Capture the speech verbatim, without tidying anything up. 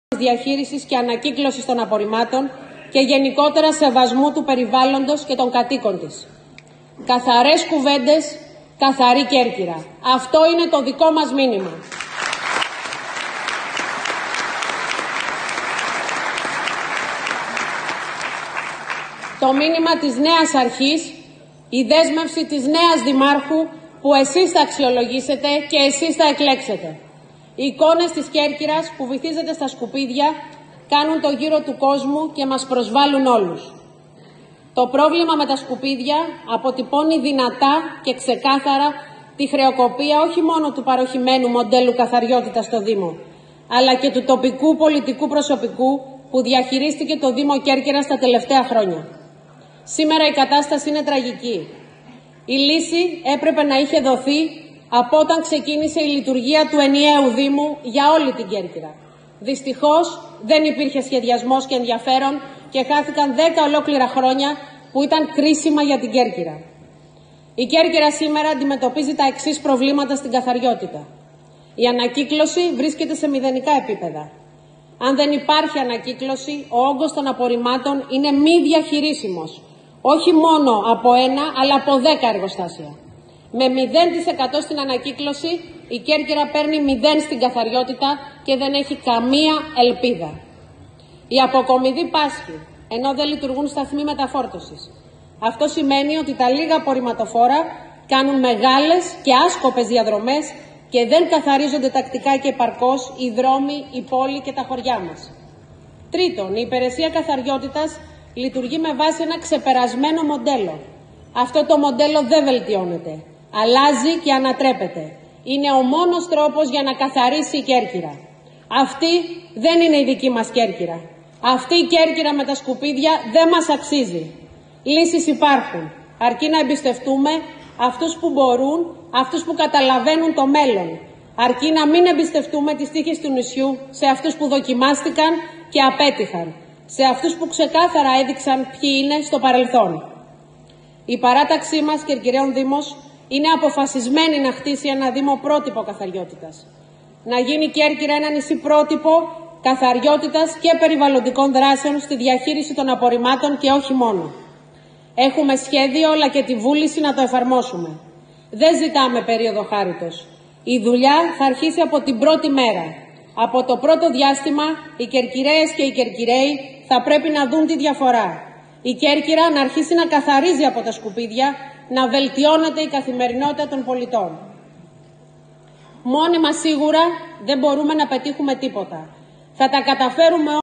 διαχείρισης και ανακύκλωσης των απορριμμάτων και γενικότερα σεβασμού του περιβάλλοντος και των κατοίκων της. Καθαρές κουβέντες, καθαρή Κέρκυρα. Αυτό είναι το δικό μας μήνυμα. Το μήνυμα της νέας αρχής, η δέσμευση της νέας Δημάρχου που εσείς θα αξιολογήσετε και εσείς θα εκλέξετε. Οι εικόνες της Κέρκυρας που βυθίζεται στα σκουπίδια κάνουν το γύρο του κόσμου και μας προσβάλλουν όλους. Το πρόβλημα με τα σκουπίδια αποτυπώνει δυνατά και ξεκάθαρα τη χρεοκοπία όχι μόνο του παροχημένου μοντέλου καθαριότητας στο Δήμο, αλλά και του τοπικού πολιτικού προσωπικού που διαχειρίστηκε το Δήμο Κέρκυρας τα τελευταία χρόνια. Σήμερα η κατάσταση είναι τραγική. Η λύση έπρεπε να είχε δοθεί από όταν ξεκίνησε η λειτουργία του ενιαίου Δήμου για όλη την Κέρκυρα. Δυστυχώς δεν υπήρχε σχεδιασμός και ενδιαφέρον και χάθηκαν δέκα ολόκληρα χρόνια που ήταν κρίσιμα για την Κέρκυρα. Η Κέρκυρα σήμερα αντιμετωπίζει τα εξής προβλήματα στην καθαριότητα. Η ανακύκλωση βρίσκεται σε μηδενικά επίπεδα. Αν δεν υπάρχει ανακύκλωση, ο όγκος των απορριμμάτων είναι μη διαχειρίσιμος. Όχι μόνο από ένα, αλλά από δέκα εργοστάσια. Με μηδέν τοις εκατό στην ανακύκλωση, η Κέρκυρα παίρνει μηδέν στην καθαριότητα και δεν έχει καμία ελπίδα. Η αποκομιδή πάσχει, ενώ δεν λειτουργούν σταθμοί μεταφόρτωσης. Αυτό σημαίνει ότι τα λίγα απορριμματοφόρα κάνουν μεγάλες και άσκοπες διαδρομές και δεν καθαρίζονται τακτικά και επαρκώς οι δρόμοι, η πόλη και τα χωριά μας. Τρίτον, η υπηρεσία καθαριότητας λειτουργεί με βάση ένα ξεπερασμένο μοντέλο. Αυτό το μοντέλο δεν βελτιώνεται. Αλλάζει και ανατρέπεται. Είναι ο μόνος τρόπος για να καθαρίσει η Κέρκυρα. Αυτή δεν είναι η δική μας Κέρκυρα. Αυτή η Κέρκυρα με τα σκουπίδια δεν μας αξίζει. Λύσεις υπάρχουν. Αρκεί να εμπιστευτούμε αυτούς που μπορούν, αυτούς που καταλαβαίνουν το μέλλον. Αρκεί να μην εμπιστευτούμε τις τύχες του νησιού σε αυτούς που δοκιμάστηκαν και απέτυχαν. Σε αυτούς που ξεκάθαρα έδειξαν ποιοι είναι στο παρελθόν. Η παράταξή μας, Κερκυραίων Δήμος, είναι αποφασισμένη να χτίσει ένα Δήμο πρότυπο καθαριότητας. Να γίνει η Κέρκυρα ένα νησί πρότυπο καθαριότητας και περιβαλλοντικών δράσεων στη διαχείριση των απορριμμάτων και όχι μόνο. Έχουμε σχέδιο αλλά και τη βούληση να το εφαρμόσουμε. Δεν ζητάμε περίοδο χάριτος. Η δουλειά θα αρχίσει από την πρώτη μέρα. Από το πρώτο διάστημα οι Κερκυραίες και οι Κερκυραίοι θα πρέπει να δουν τη διαφορά. Η Κέρκυρα να αρχίσει να καθαρίζει από τα σκουπίδια, να βελτιώνεται η καθημερινότητα των πολιτών. Μόνοι μας σίγουρα δεν μπορούμε να πετύχουμε τίποτα. Θα τα καταφέρουμε